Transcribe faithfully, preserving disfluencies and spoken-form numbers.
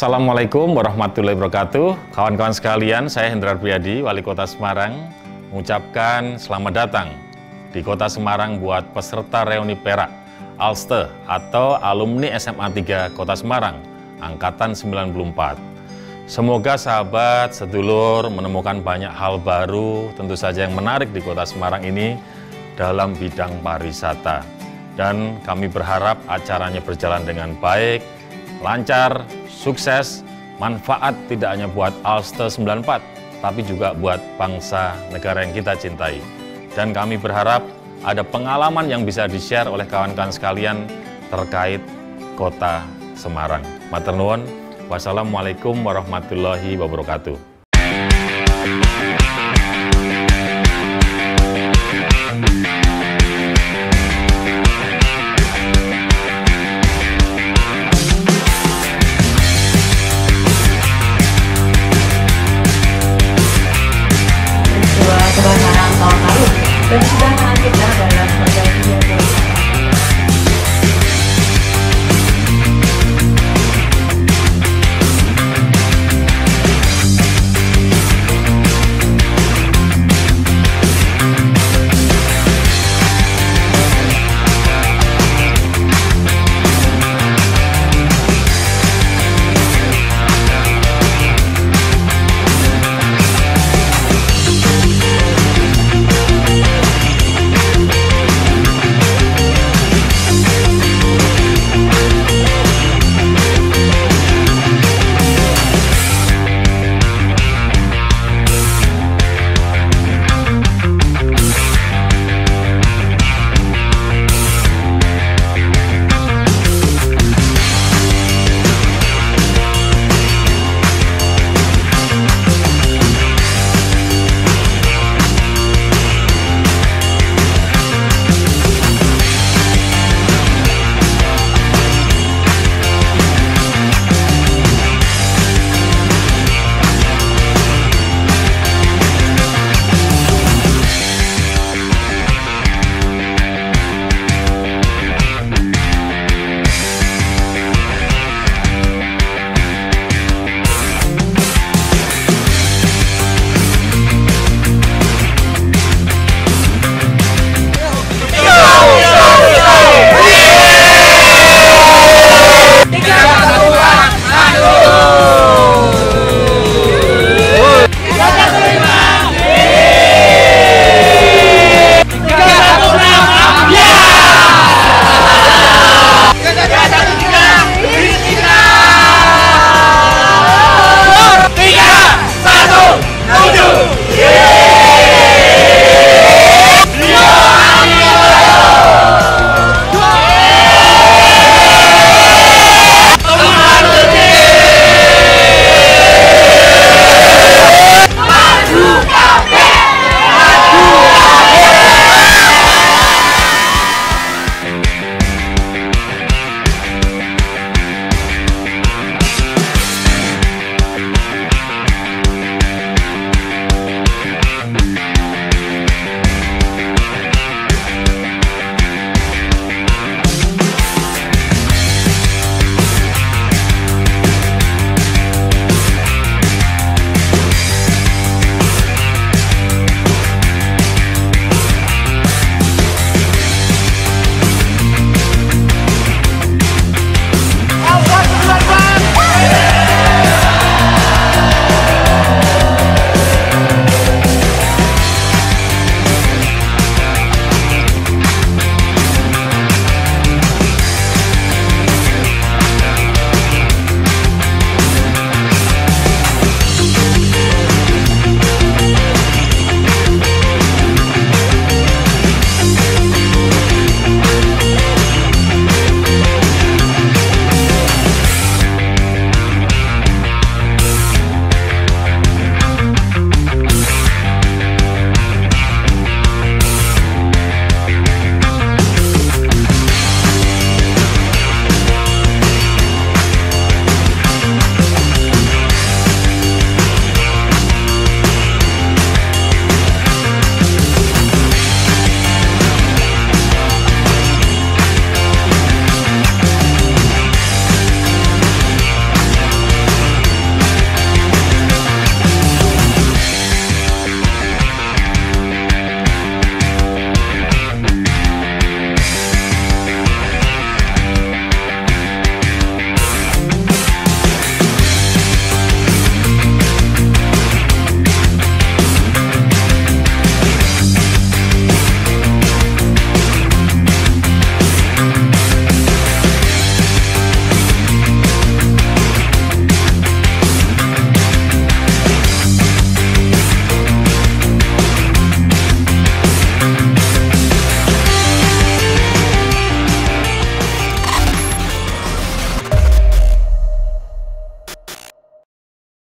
Assalamualaikum warahmatullahi wabarakatuh. Kawan-kawan sekalian, saya Hendrar Priyadi, Wali Kota Semarang, mengucapkan selamat datang di Kota Semarang buat peserta reuni Perak Alste atau alumni S M A tiga Kota Semarang Angkatan sembilan puluh empat. Semoga sahabat sedulur menemukan banyak hal baru, tentu saja yang menarik di Kota Semarang ini dalam bidang pariwisata. Dan kami berharap acaranya berjalan dengan baik, lancar, sukses, manfaat tidak hanya buat Alste sembilan puluh empat, tapi juga buat bangsa negara yang kita cintai. Dan kami berharap ada pengalaman yang bisa di-share oleh kawan-kawan sekalian terkait Kota Semarang. Matur nuwun. Wassalamualaikum warahmatullahi wabarakatuh.